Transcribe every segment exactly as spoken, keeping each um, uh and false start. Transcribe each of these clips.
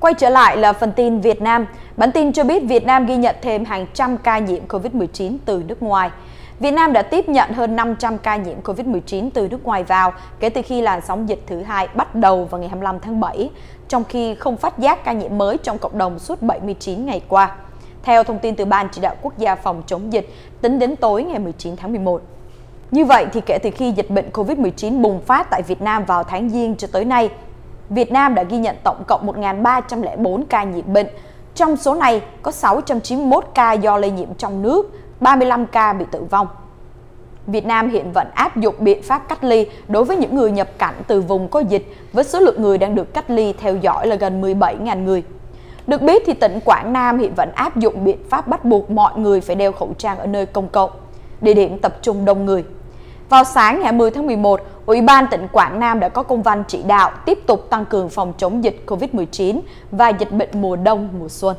Quay trở lại là phần tin Việt Nam. Bản tin cho biết Việt Nam ghi nhận thêm hàng trăm ca nhiễm Covid mười chín từ nước ngoài. Việt Nam đã tiếp nhận hơn năm trăm ca nhiễm Covid mười chín từ nước ngoài vào kể từ khi làn sóng dịch thứ hai bắt đầu vào ngày hai mươi lăm tháng bảy, trong khi không phát giác ca nhiễm mới trong cộng đồng suốt bảy mươi chín ngày qua. Theo thông tin từ Ban Chỉ đạo Quốc gia phòng chống dịch, tính đến tối ngày mười chín tháng mười một. Như vậy thì kể từ khi dịch bệnh Covid mười chín bùng phát tại Việt Nam vào tháng Giêng cho tới nay, Việt Nam đã ghi nhận tổng cộng một nghìn ba trăm lẻ bốn ca nhiễm bệnh. Trong số này có sáu trăm chín mươi mốt ca do lây nhiễm trong nước, ba mươi lăm ca bị tử vong. Việt Nam hiện vẫn áp dụng biện pháp cách ly đối với những người nhập cảnh từ vùng có dịch, với số lượng người đang được cách ly theo dõi là gần mười bảy nghìn người. Được biết thì tỉnh Quảng Nam hiện vẫn áp dụng biện pháp bắt buộc mọi người phải đeo khẩu trang ở nơi công cộng, địa điểm tập trung đông người. Vào sáng ngày hai mươi tháng mười một, Ủy ban tỉnh Quảng Nam đã có công văn chỉ đạo tiếp tục tăng cường phòng chống dịch Covid mười chín và dịch bệnh mùa đông, mùa xuân.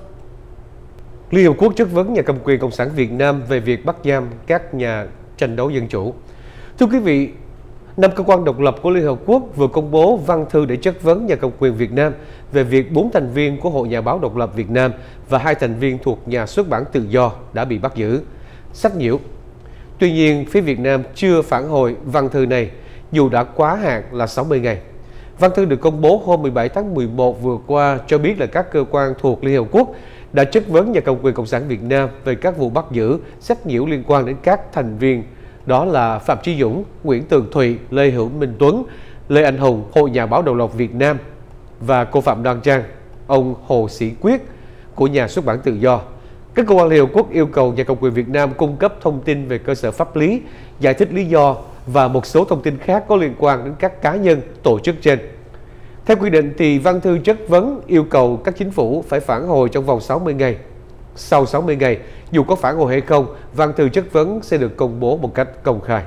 Liên Hợp Quốc chất vấn nhà cầm quyền Cộng sản Việt Nam về việc bắt giam các nhà tranh đấu dân chủ. Thưa quý vị, năm cơ quan độc lập của Liên Hợp Quốc vừa công bố văn thư để chất vấn nhà cầm quyền Việt Nam về việc bốn thành viên của Hội Nhà báo độc lập Việt Nam và hai thành viên thuộc Nhà xuất bản tự do đã bị bắt giữ, sách nhiễu. Tuy nhiên, phía Việt Nam chưa phản hồi văn thư này, dù đã quá hạn là sáu mươi ngày. Văn thư được công bố hôm mười bảy tháng mười một vừa qua cho biết là các cơ quan thuộc Liên Hợp Quốc đã chất vấn nhà cầm quyền Cộng sản Việt Nam về các vụ bắt giữ, sách nhiễu liên quan đến các thành viên, đó là Phạm Chí Dũng, Nguyễn Tường Thụy, Lê Hữu Minh Tuấn, Lê Anh Hùng, Hội Nhà báo độc lập Việt Nam và cô Phạm Đoan Trang, ông Hồ Sĩ Quyết của Nhà xuất bản tự do. Các cơ quan Liên Hợp Quốc yêu cầu nhà cầm quyền Việt Nam cung cấp thông tin về cơ sở pháp lý, giải thích lý do và một số thông tin khác có liên quan đến các cá nhân, tổ chức trên. Theo quy định thì văn thư chất vấn yêu cầu các chính phủ phải phản hồi trong vòng sáu mươi ngày. Sau sáu mươi ngày, dù có phản hồi hay không, văn thư chất vấn sẽ được công bố một cách công khai.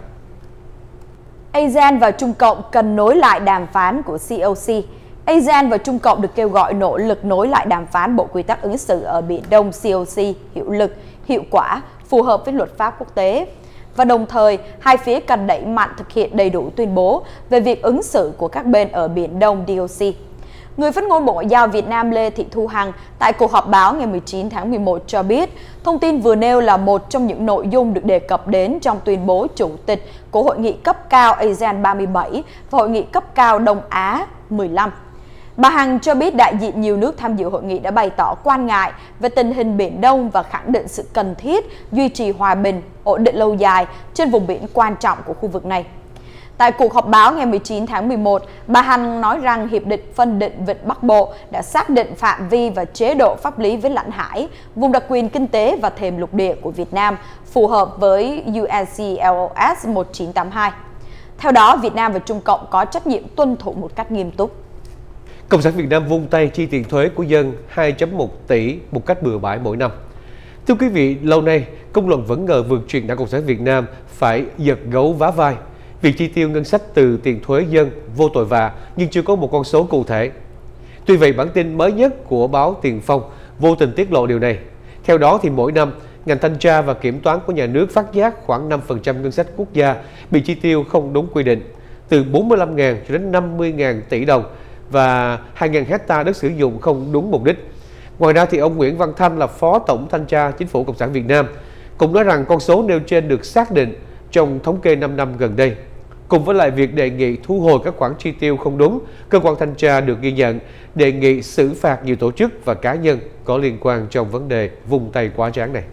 a sê an và Trung Cộng cần nối lại đàm phán của xê o xê. a sê an và Trung Cộng được kêu gọi nỗ lực nối lại đàm phán Bộ Quy tắc ứng xử ở Biển Đông xê o xê hiệu lực, hiệu quả, phù hợp với luật pháp quốc tế. Và đồng thời, hai phía cần đẩy mạnh thực hiện đầy đủ tuyên bố về việc ứng xử của các bên ở Biển Đông đê ô xê. Người phát ngôn Bộ Ngoại giao Việt Nam Lê Thị Thu Hằng tại cuộc họp báo ngày mười chín tháng mười một cho biết, thông tin vừa nêu là một trong những nội dung được đề cập đến trong tuyên bố chủ tịch của Hội nghị cấp cao a sê an ba mươi bảy và Hội nghị cấp cao Đông Á mười lăm. Bà Hằng cho biết đại diện nhiều nước tham dự hội nghị đã bày tỏ quan ngại về tình hình Biển Đông và khẳng định sự cần thiết duy trì hòa bình, ổn định lâu dài trên vùng biển quan trọng của khu vực này. Tại cuộc họp báo ngày mười chín tháng mười một, bà Hằng nói rằng Hiệp định phân định Vịnh Bắc Bộ đã xác định phạm vi và chế độ pháp lý với lãnh hải, vùng đặc quyền kinh tế và thềm lục địa của Việt Nam phù hợp với u en xê lờ o ét một nghìn chín trăm tám mươi hai. Theo đó, Việt Nam và Trung Cộng có trách nhiệm tuân thủ một cách nghiêm túc. Cộng sản Việt Nam vung tay chi tiền thuế của dân hai phẩy một tỷ một cách bừa bãi mỗi năm. Thưa quý vị, lâu nay, công luận vẫn ngờ vượt chuyện Đảng Cộng sản Việt Nam phải giật gấu vá vai. Việc chi tiêu ngân sách từ tiền thuế dân vô tội vạ nhưng chưa có một con số cụ thể. Tuy vậy, bản tin mới nhất của báo Tiền Phong vô tình tiết lộ điều này. Theo đó, thì mỗi năm, ngành thanh tra và kiểm toán của nhà nước phát giác khoảng năm phần trăm ngân sách quốc gia bị chi tiêu không đúng quy định, từ bốn mươi lăm nghìn cho đến năm mươi nghìn tỷ đồng và hai nghìn hectare đất sử dụng không đúng mục đích. Ngoài ra, thì ông Nguyễn Văn Thanh là Phó Tổng Thanh tra Chính phủ Cộng sản Việt Nam cũng nói rằng con số nêu trên được xác định trong thống kê năm năm gần đây. Cùng với lại việc đề nghị thu hồi các khoản chi tiêu không đúng, cơ quan thanh tra được ghi nhận đề nghị xử phạt nhiều tổ chức và cá nhân có liên quan trong vấn đề vung tay quá tráng này.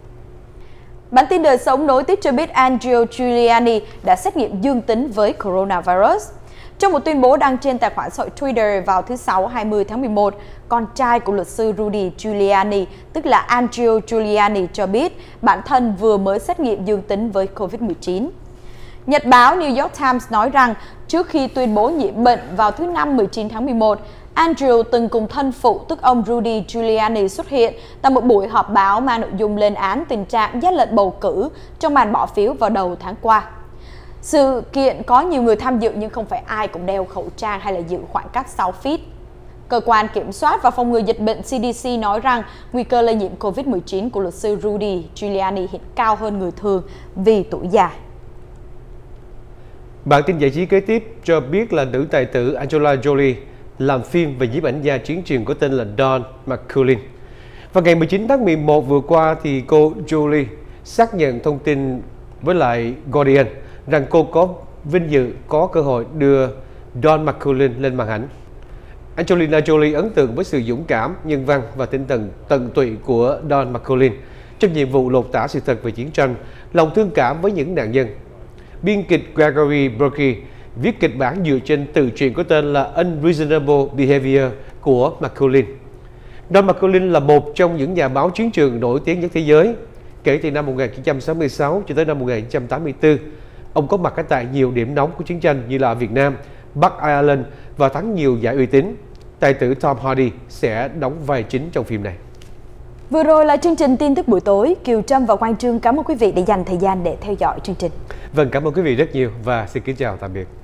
Bản tin đời sống nối tiếp cho biết Andrew Giuliani đã xét nghiệm dương tính với coronavirus. Trong một tuyên bố đăng trên tài khoản xã hội Twitter vào thứ Sáu hai mươi tháng mười một, con trai của luật sư Rudy Giuliani, tức là Andrew Giuliani cho biết bản thân vừa mới xét nghiệm dương tính với Covid mười chín. Nhật báo New York Times nói rằng trước khi tuyên bố nhiễm bệnh vào thứ Năm mười chín tháng mười một, Andrew từng cùng thân phụ tức ông Rudy Giuliani xuất hiện tại một buổi họp báo mang nội dung lên án tình trạng gian lận bầu cử trong màn bỏ phiếu vào đầu tháng qua. Sự kiện có nhiều người tham dự nhưng không phải ai cũng đeo khẩu trang hay là giữ khoảng cách sáu feet. Cơ quan Kiểm soát và Phòng ngừa Dịch bệnh xê đê xê nói rằng nguy cơ lây nhiễm Covid mười chín của luật sư Rudy Giuliani hiện cao hơn người thường vì tuổi già. Bản tin giải trí kế tiếp cho biết là nữ tài tử Angelina Jolie làm phim về nhiếp ảnh gia chiến trường có tên là Don McCullin. Vào ngày mười chín tháng mười một vừa qua thì cô Jolie xác nhận thông tin với lại Guardian rằng cô có vinh dự có cơ hội đưa Don McCullin lên màn ảnh. Angelina Jolie ấn tượng với sự dũng cảm, nhân văn và tinh thần tận tụy của Don McCullin trong nhiệm vụ lột tả sự thật về chiến tranh, lòng thương cảm với những nạn nhân. Biên kịch Gregory Berkey viết kịch bản dựa trên tự truyện có tên là Unreasonable Behavior của McCullin. Don McCullin là một trong những nhà báo chiến trường nổi tiếng nhất thế giới. Kể từ năm một nghìn chín trăm sáu mươi sáu cho tới năm một nghìn chín trăm tám mươi tư, ông có mặt ở tại nhiều điểm nóng của chiến tranh như là Việt Nam, Bắc Ireland và thắng nhiều giải uy tín. Tài tử Tom Hardy sẽ đóng vai chính trong phim này. Vừa rồi là chương trình tin tức buổi tối. Kiều Trâm và Quang Trương cảm ơn quý vị đã dành thời gian để theo dõi chương trình. Vâng, cảm ơn quý vị rất nhiều và xin kính chào tạm biệt.